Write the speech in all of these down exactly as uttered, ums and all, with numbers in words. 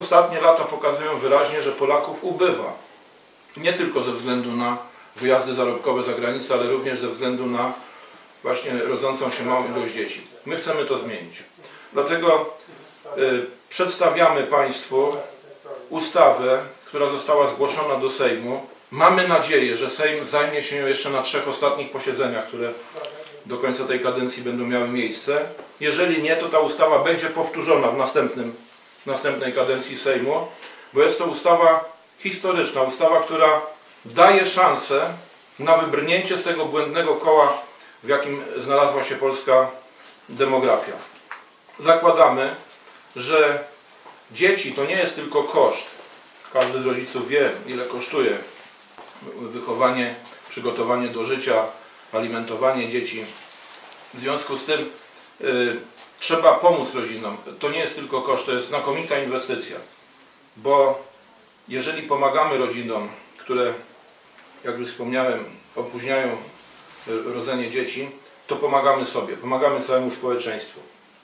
ostatnie lata pokazują wyraźnie, że Polaków ubywa. Nie tylko ze względu na wyjazdy zarobkowe za granicę, ale również ze względu na właśnie rodzącą się małą ilość dzieci. My chcemy to zmienić. Dlatego y, przedstawiamy Państwu ustawę, która została zgłoszona do Sejmu. Mamy nadzieję, że Sejm zajmie się nią jeszcze na trzech ostatnich posiedzeniach, które do końca tej kadencji będą miały miejsce. Jeżeli nie, to ta ustawa będzie powtórzona w następnym, następnej kadencji Sejmu, bo jest to ustawa historyczna, ustawa, która daje szansę na wybrnięcie z tego błędnego koła, w jakim znalazła się polska demografia. Zakładamy, że dzieci to nie jest tylko koszt. Każdy z rodziców wie, ile kosztuje wychowanie, przygotowanie do życia, alimentowanie dzieci. W związku z tym y, trzeba pomóc rodzinom. To nie jest tylko koszt, to jest znakomita inwestycja. Bo jeżeli pomagamy rodzinom, które, jak już wspomniałem, opóźniają rodzenie dzieci, to pomagamy sobie, pomagamy całemu społeczeństwu.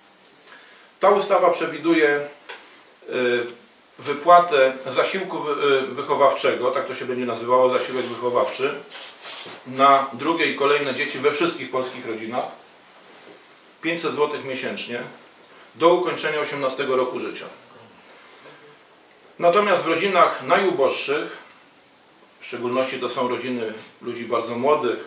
Ta ustawa przewiduje y, wypłatę zasiłku wychowawczego, tak to się będzie nazywało, zasiłek wychowawczy, na drugie i kolejne dzieci we wszystkich polskich rodzinach, pięćset złotych miesięcznie, do ukończenia osiemnastego roku życia. Natomiast w rodzinach najuboższych, w szczególności to są rodziny ludzi bardzo młodych,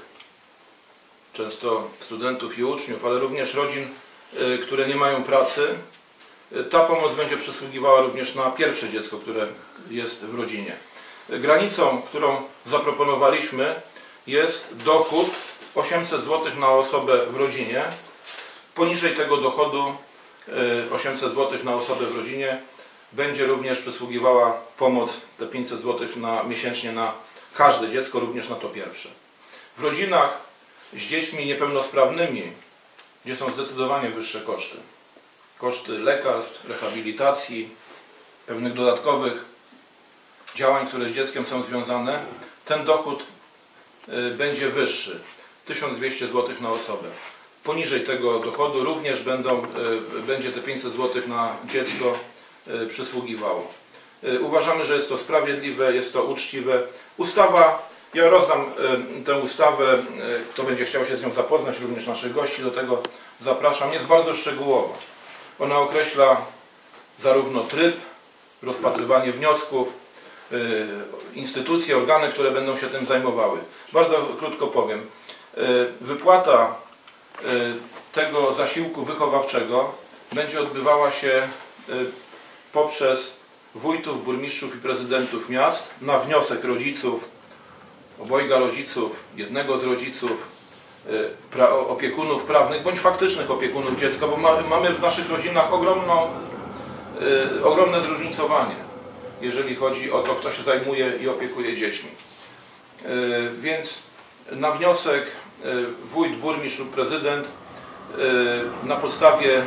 często studentów i uczniów, ale również rodzin, które nie mają pracy, ta pomoc będzie przysługiwała również na pierwsze dziecko, które jest w rodzinie. Granicą, którą zaproponowaliśmy, jest dochód osiemset złotych na osobę w rodzinie. Poniżej tego dochodu osiemset złotych na osobę w rodzinie będzie również przysługiwała pomoc, te pięćset złotych na, miesięcznie na każde dziecko, również na to pierwsze. W rodzinach z dziećmi niepełnosprawnymi, gdzie są zdecydowanie wyższe koszty, koszty lekarstw, rehabilitacji, pewnych dodatkowych działań, które z dzieckiem są związane, ten dochód y, będzie wyższy, tysiąc dwieście złotych na osobę. Poniżej tego dochodu również będą, y, będzie te pięćset złotych na dziecko y, przysługiwało. Y, uważamy, że jest to sprawiedliwe, jest to uczciwe. Ustawa, ja rozdam y, tę ustawę, y, kto będzie chciał się z nią zapoznać, również naszych gości do tego zapraszam, jest bardzo szczegółowa. Ona określa zarówno tryb, rozpatrywanie wniosków, yy, instytucje, organy, które będą się tym zajmowały. Bardzo krótko powiem. Yy, wypłata yy, tego zasiłku wychowawczego będzie odbywała się yy, poprzez wójtów, burmistrzów i prezydentów miast na wniosek rodziców, obojga rodziców, jednego z rodziców, Pra, opiekunów prawnych bądź faktycznych opiekunów dziecka, bo ma, mamy w naszych rodzinach ogromną, y, ogromne zróżnicowanie, jeżeli chodzi o to, kto się zajmuje i opiekuje dziećmi. Y, więc na wniosek y, wójt, burmistrz lub prezydent y, na podstawie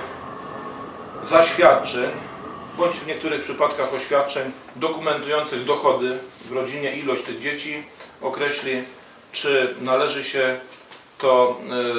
zaświadczeń bądź w niektórych przypadkach oświadczeń dokumentujących dochody w rodzinie, ilość tych dzieci, określi, czy należy się To,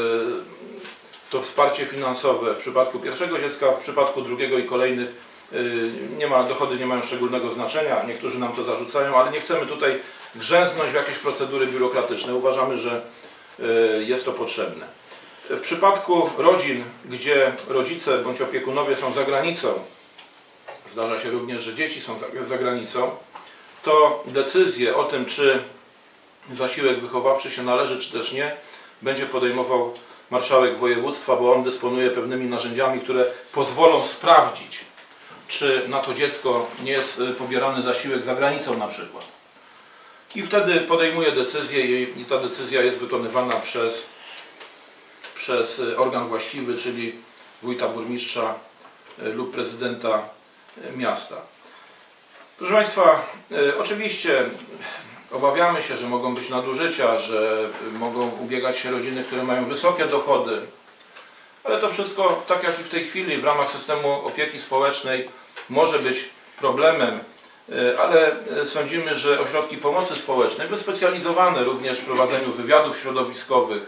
to wsparcie finansowe w przypadku pierwszego dziecka, w przypadku drugiego i kolejnych nie ma, dochody nie mają szczególnego znaczenia, niektórzy nam to zarzucają, ale nie chcemy tutaj grzęznąć w jakieś procedury biurokratyczne. Uważamy, że jest to potrzebne. W przypadku rodzin, gdzie rodzice bądź opiekunowie są za granicą, zdarza się również, że dzieci są za, za granicą, to decyzję o tym, czy zasiłek wychowawczy się należy, czy też nie, będzie podejmował marszałek województwa, bo on dysponuje pewnymi narzędziami, które pozwolą sprawdzić, czy na to dziecko nie jest pobierany zasiłek za granicą na przykład. I wtedy podejmuje decyzję i ta decyzja jest wykonywana przez, przez organ właściwy, czyli wójta, burmistrza lub prezydenta miasta. Proszę Państwa, oczywiście obawiamy się, że mogą być nadużycia, że mogą ubiegać się rodziny, które mają wysokie dochody, ale to wszystko, tak jak i w tej chwili w ramach systemu opieki społecznej, może być problemem, ale sądzimy, że ośrodki pomocy społecznej, wyspecjalizowane również w prowadzeniu wywiadów środowiskowych,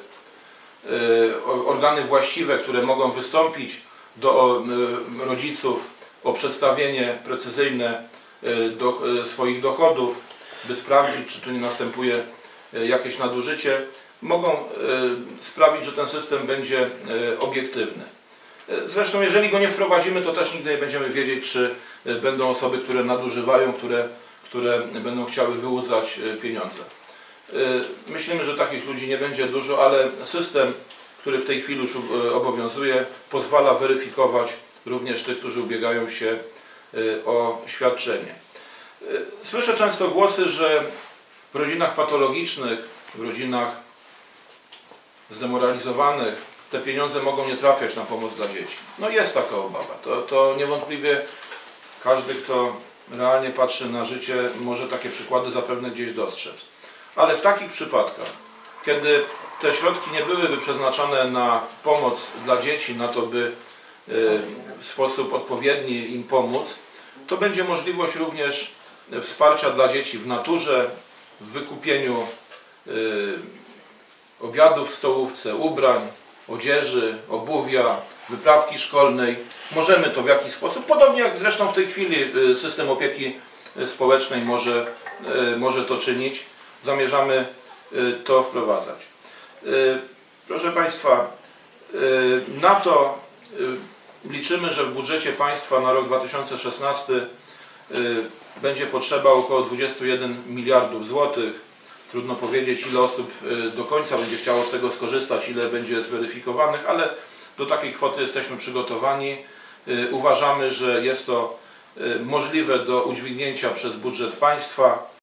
organy właściwe, które mogą wystąpić do rodziców o przedstawienie precyzyjne do, swoich dochodów, by sprawdzić, czy tu nie następuje jakieś nadużycie, mogą sprawić, że ten system będzie obiektywny. Zresztą jeżeli go nie wprowadzimy, to też nigdy nie będziemy wiedzieć, czy będą osoby, które nadużywają, które, które będą chciały wyłudzać pieniądze. Myślimy, że takich ludzi nie będzie dużo, ale system, który w tej chwili już obowiązuje, pozwala weryfikować również tych, którzy ubiegają się o świadczenie. Słyszę często głosy, że w rodzinach patologicznych, w rodzinach zdemoralizowanych te pieniądze mogą nie trafiać na pomoc dla dzieci. No jest taka obawa. To, to niewątpliwie każdy, kto realnie patrzy na życie, może takie przykłady zapewne gdzieś dostrzec. Ale w takich przypadkach, kiedy te środki nie byłyby przeznaczone na pomoc dla dzieci, na to, by w sposób odpowiedni im pomóc, to będzie możliwość również wsparcia dla dzieci w naturze, w wykupieniu obiadów w stołówce, ubrań, odzieży, obuwia, wyprawki szkolnej. Możemy to w jakiś sposób, podobnie jak zresztą w tej chwili system opieki społecznej może, może to czynić, zamierzamy to wprowadzać. Proszę Państwa, na to liczymy, że w budżecie państwa na rok dwa tysiące szesnasty będzie potrzeba około dwudziestu jeden miliardów złotych. Trudno powiedzieć, ile osób do końca będzie chciało z tego skorzystać, ile będzie zweryfikowanych, ale do takiej kwoty jesteśmy przygotowani. Uważamy, że jest to możliwe do udźwignięcia przez budżet państwa.